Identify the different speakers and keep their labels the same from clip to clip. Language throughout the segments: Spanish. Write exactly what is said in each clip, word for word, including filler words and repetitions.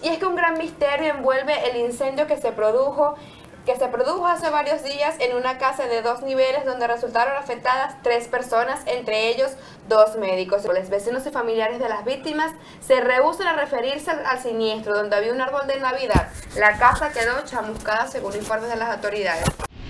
Speaker 1: Y es que un gran misterio envuelve el incendio que se produjo que se produjo hace varios días en una casa de dos niveles donde resultaron afectadas tres personas, entre ellos dos médicos. Los vecinos y familiares de las víctimas se rehúsan a referirse al siniestro, donde había un árbol de Navidad. La casa quedó chamuscada según informes de las autoridades.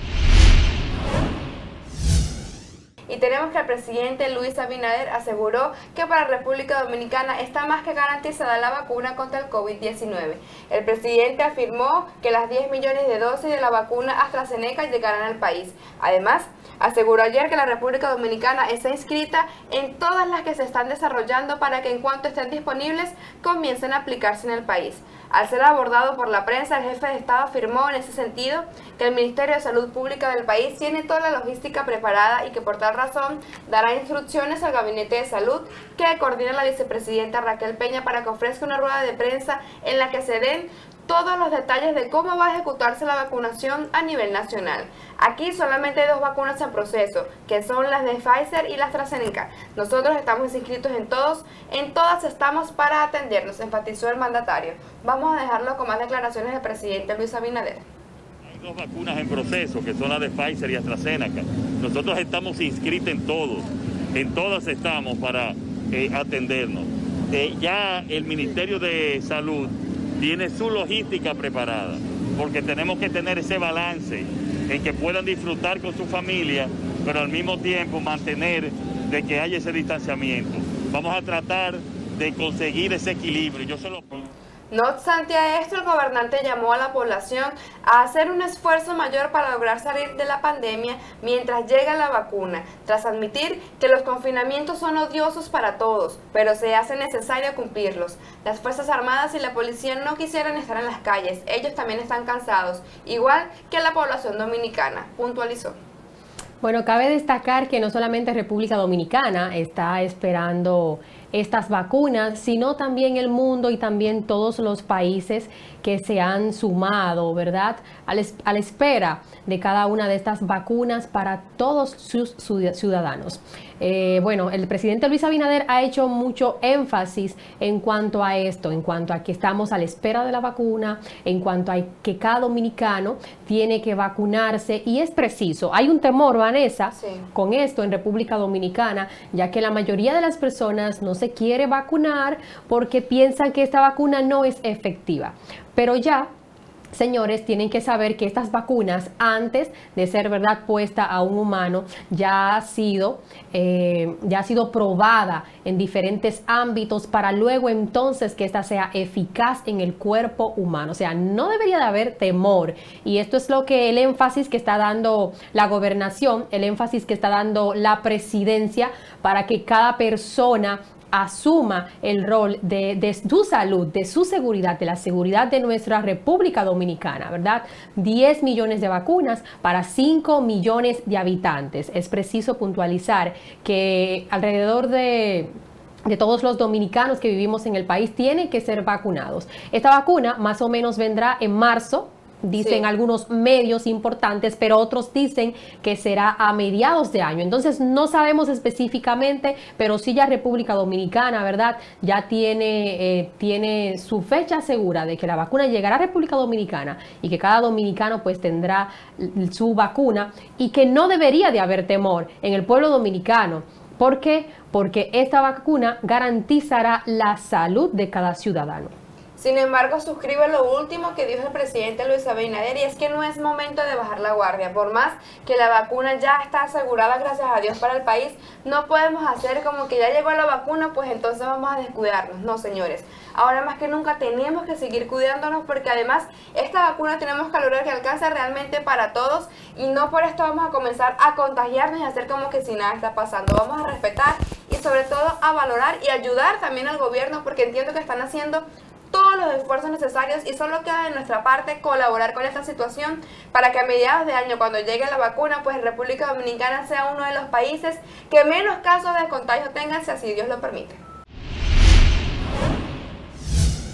Speaker 1: Y tenemos que el presidente Luis Abinader aseguró que para República Dominicana está más que garantizada la vacuna contra el COVID diecinueve. El presidente afirmó que las diez millones de dosis de la vacuna AstraZeneca llegarán al país. Además, aseguró ayer que la República Dominicana está inscrita en todas las que se están desarrollando para que en cuanto estén disponibles comiencen a aplicarse en el país. Al ser abordado por la prensa, el jefe de Estado afirmó en ese sentido que el Ministerio de Salud Pública del país tiene toda la logística preparada y que por tal razón dará instrucciones al Gabinete de Salud que coordina la vicepresidenta Raquel Peña para que ofrezca una rueda de prensa en la que se den todos los detalles de cómo va a ejecutarse la vacunación a nivel nacional. Aquí solamente hay dos vacunas en proceso, que son las de Pfizer y la AstraZeneca. Nosotros estamos inscritos en todos, en todas estamos para atendernos, enfatizó el mandatario. Vamos a dejarlo con más declaraciones del presidente Luis Abinader.
Speaker 2: Hay dos vacunas en proceso, que son las de Pfizer y AstraZeneca. Nosotros estamos inscritos en todos, en todas estamos para eh, atendernos. Eh, ya el Ministerio de Salud tiene su logística preparada, porque tenemos que tener ese balance en que puedan disfrutar con su familia, pero al mismo tiempo mantener de que haya ese distanciamiento. Vamos a tratar de conseguir ese equilibrio. Yo se lo...
Speaker 1: No obstante a esto, el gobernante llamó a la población a hacer un esfuerzo mayor para lograr salir de la pandemia mientras llega la vacuna, tras admitir que los confinamientos son odiosos para todos, pero se hace necesario cumplirlos. Las Fuerzas Armadas y la policía no quisieran estar en las calles, ellos también están cansados, igual que la población dominicana, puntualizó.
Speaker 3: Bueno, cabe destacar que no solamente República Dominicana está esperando estas vacunas, sino también el mundo y también todos los países que se han sumado, ¿verdad?, a la espera de cada una de estas vacunas para todos sus ciudadanos. Eh, bueno, el presidente Luis Abinader ha hecho mucho énfasis en cuanto a esto, en cuanto a que estamos a la espera de la vacuna, en cuanto a que cada dominicano tiene que vacunarse, y es preciso. Hay un temor, Vanessa, sí, con esto en República Dominicana, ya que la mayoría de las personas no se quiere vacunar porque piensan que esta vacuna no es efectiva. Pero ya, señores, tienen que saber que estas vacunas, antes de ser, verdad, puesta a un humano, ya ha sido, eh, ya ha sido probada en diferentes ámbitos para luego entonces que esta sea eficaz en el cuerpo humano. O sea, no debería de haber temor. Y esto es lo que el énfasis que está dando la gobernación, el énfasis que está dando la presidencia para que cada persona asuma el rol de, de su salud, de su seguridad, de la seguridad de nuestra República Dominicana, ¿verdad? diez millones de vacunas para cinco millones de habitantes. Es preciso puntualizar que alrededor de... de todos los dominicanos que vivimos en el país tienen que ser vacunados. Esta vacuna más o menos vendrá en marzo, dicen sí, algunos medios importantes, pero otros dicen que será a mediados de año. Entonces no sabemos específicamente, pero sí ya República Dominicana, ¿verdad?, ya tiene, eh, tiene su fecha segura de que la vacuna llegará a República Dominicana y que cada dominicano pues tendrá su vacuna, y que no debería de haber temor en el pueblo dominicano. ¿Por qué? Porque esta vacuna garantizará la salud de cada ciudadano.
Speaker 1: Sin embargo, suscribe lo último que dijo el presidente Luis Abinader, y es que no es momento de bajar la guardia. Por más que la vacuna ya está asegurada, gracias a Dios, para el país, no podemos hacer como que ya llegó la vacuna, pues entonces vamos a descuidarnos. No, señores. Ahora más que nunca tenemos que seguir cuidándonos, porque además esta vacuna tenemos que lograr que alcance realmente para todos, y no por esto vamos a comenzar a contagiarnos y a hacer como que si nada está pasando. Vamos a respetar y sobre todo a valorar y ayudar también al gobierno, porque entiendo que están haciendo todos los esfuerzos necesarios y solo queda de nuestra parte colaborar con esta situación para que a mediados de año, cuando llegue la vacuna, pues República Dominicana sea uno de los países que menos casos de contagio tengan, si así Dios lo permite.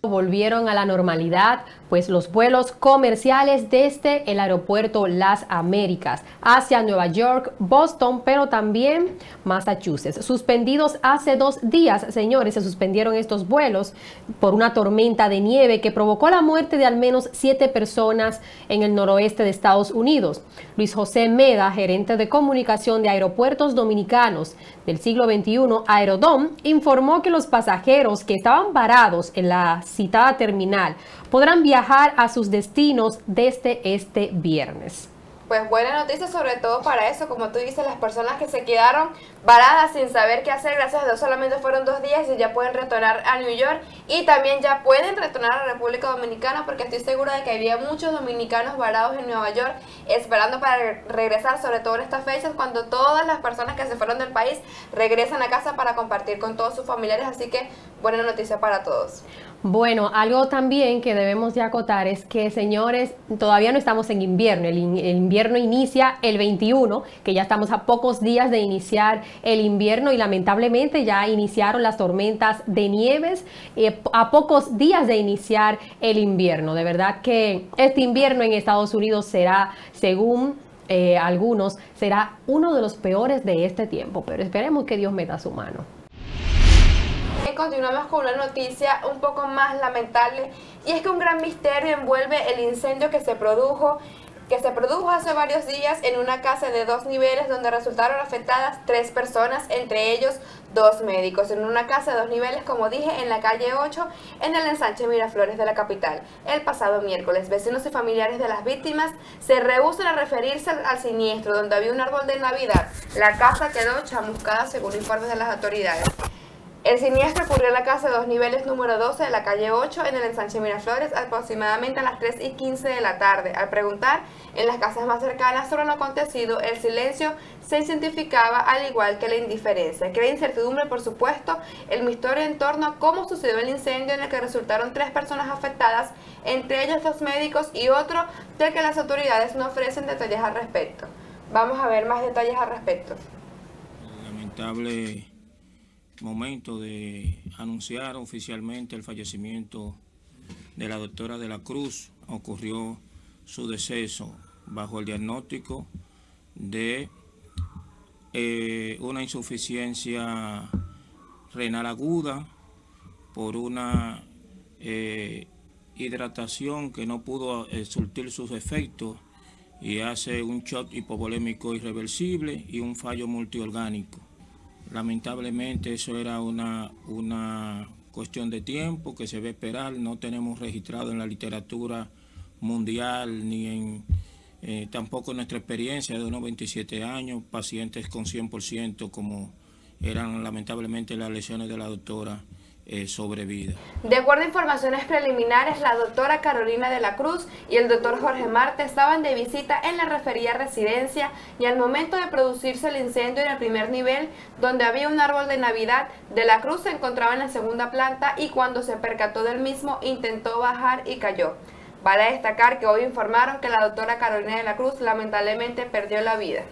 Speaker 3: Volvieron a la normalidad, pues los vuelos comerciales desde el aeropuerto Las Américas hacia Nueva York, Boston, pero también Massachusetts. Suspendidos hace dos días, señores, se suspendieron estos vuelos por una tormenta de nieve que provocó la muerte de al menos siete personas en el noroeste de Estados Unidos. Luis José Meda, gerente de comunicación de Aeropuertos Dominicanos del siglo veintiuno, Aerodom, informó que los pasajeros que estaban varados en la citada terminal podrán viajar a sus destinos desde este viernes.
Speaker 1: Pues buena noticia, sobre todo para eso, como tú dices, las personas que se quedaron varadas sin saber qué hacer, gracias a Dios solamente fueron dos días y ya pueden retornar a New York y también ya pueden retornar a la República Dominicana, porque estoy segura de que había muchos dominicanos varados en Nueva York esperando para regresar, sobre todo en estas fechas cuando todas las personas que se fueron del país regresan a casa para compartir con todos sus familiares, así que buena noticia para todos.
Speaker 3: Bueno, algo también que debemos de acotar es que, señores, todavía no estamos en invierno. El, in, el invierno inicia el veintiuno, que ya estamos a pocos días de iniciar el invierno y lamentablemente ya iniciaron las tormentas de nieves eh, a pocos días de iniciar el invierno. De verdad que este invierno en Estados Unidos será, según eh, algunos, será uno de los peores de este tiempo, pero esperemos que Dios meta su mano.
Speaker 1: Continuamos con una noticia un poco más lamentable, y es que un gran misterio envuelve el incendio que se produjo que se produjo hace varios días en una casa de dos niveles donde resultaron afectadas tres personas, entre ellos dos médicos, en una casa de dos niveles, como dije, en la calle ocho, en el ensanche Miraflores de la capital. El pasado miércoles, vecinos y familiares de las víctimas se rehúsan a referirse al, al siniestro, donde había un árbol de Navidad. La casa quedó chamuscada según informes de las autoridades. El siniestro ocurrió en la casa de dos niveles número doce de la calle ocho en el ensanche Miraflores aproximadamente a las tres y quince de la tarde. Al preguntar en las casas más cercanas sobre lo acontecido, el silencio se intensificaba, al igual que la indiferencia. Crea incertidumbre, por supuesto, el misterio en torno a cómo sucedió el incendio en el que resultaron tres personas afectadas, entre ellos dos médicos y otro del que las autoridades no ofrecen detalles al respecto. Vamos a ver más detalles al respecto.
Speaker 4: Lamentable momento de anunciar oficialmente el fallecimiento de la doctora de la Cruz. Ocurrió su deceso bajo el diagnóstico de eh, una insuficiencia renal aguda por una eh, hidratación que no pudo eh, surtir sus efectos y hace un shock hipovolémico irreversible y un fallo multiorgánico. Lamentablemente eso era una, una cuestión de tiempo que se ve esperar. No tenemos registrado en la literatura mundial ni en eh, tampoco en nuestra experiencia de unos veintisiete años, pacientes con cien por ciento como eran lamentablemente las lesiones de la doctora eh, sobre vida.
Speaker 1: De acuerdo a informaciones preliminares, la doctora Carolina de la Cruz y el doctor Jorge Marte estaban de visita en la referida residencia y al momento de producirse el incendio en el primer nivel, donde había un árbol de Navidad, de la Cruz se encontraba en la segunda planta y cuando se percató del mismo intentó bajar y cayó. Vale destacar que hoy informaron que la doctora Carolina de la Cruz lamentablemente perdió la vida.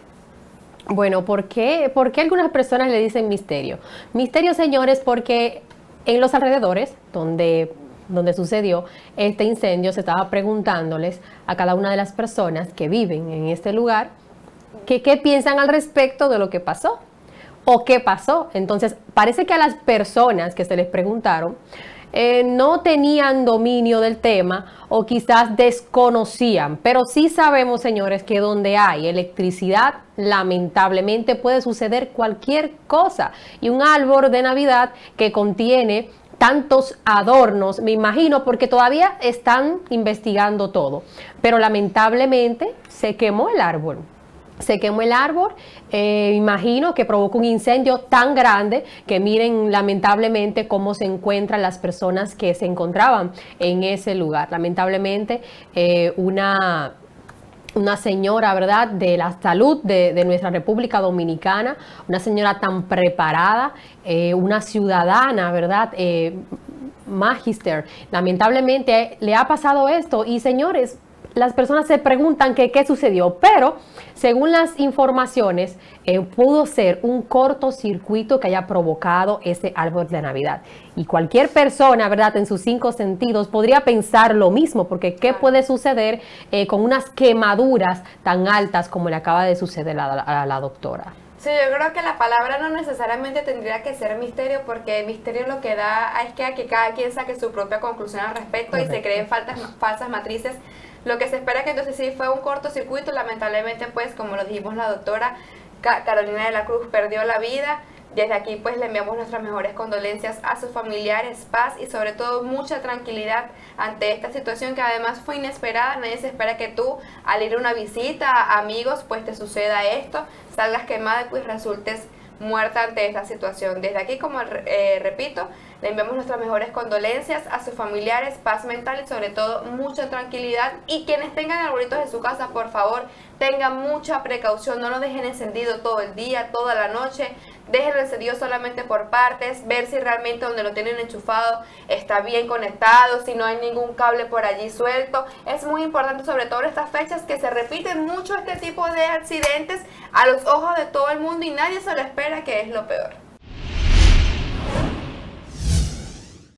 Speaker 3: Bueno, ¿por qué, ¿por qué algunas personas le dicen misterio? Misterio, señores, porque en los alrededores donde, donde sucedió este incendio se estaba preguntándoles a cada una de las personas que viven en este lugar que qué piensan al respecto de lo que pasó o qué pasó. Entonces parece que a las personas que se les preguntaron Eh, no tenían dominio del tema o quizás desconocían, pero sí sabemos, señores, que donde hay electricidad, lamentablemente puede suceder cualquier cosa. Y un árbol de Navidad que contiene tantos adornos, me imagino, porque todavía están investigando todo, pero lamentablemente se quemó el árbol. Se quemó el árbol, eh, imagino que provocó un incendio tan grande que miren lamentablemente cómo se encuentran las personas que se encontraban en ese lugar. Lamentablemente eh, una, una señora, ¿verdad?, de la salud de, de nuestra República Dominicana, una señora tan preparada, eh, una ciudadana, ¿verdad?, eh, magister, lamentablemente le ha pasado esto y señores, las personas se preguntan que qué sucedió, pero según las informaciones, eh, pudo ser un cortocircuito que haya provocado ese árbol de Navidad. Y cualquier persona, ¿verdad?, en sus cinco sentidos podría pensar lo mismo, porque ¿qué puede suceder eh, con unas quemaduras tan altas como le acaba de suceder a la, a la doctora?
Speaker 1: Sí, yo creo que la palabra no necesariamente tendría que ser misterio, porque el misterio lo que da es que, a que cada quien saque su propia conclusión al respecto. Correcto. Y se creen faltas, falsas matrices. Lo que se espera que entonces sí fue un cortocircuito, lamentablemente pues como lo dijimos, la doctora Carolina de la Cruz perdió la vida. Desde aquí pues le enviamos nuestras mejores condolencias a sus familiares, paz y sobre todo mucha tranquilidad ante esta situación que además fue inesperada. Nadie se espera que tú al ir a una visita a amigos pues te suceda esto, salgas quemada y pues resultes muerta ante esta situación. Desde aquí, como eh, repito, le enviamos nuestras mejores condolencias a sus familiares, paz mental y sobre todo mucha tranquilidad. Y quienes tengan arbolitos en su casa, por favor, tengan mucha precaución, no lo dejen encendido todo el día, toda la noche, déjenlo encendido solamente por partes, ver si realmente donde lo tienen enchufado está bien conectado, si no hay ningún cable por allí suelto. Es muy importante, sobre todo en estas fechas, que se repiten mucho este tipo de accidentes a los ojos de todo el mundo y nadie se lo espera, que es lo peor.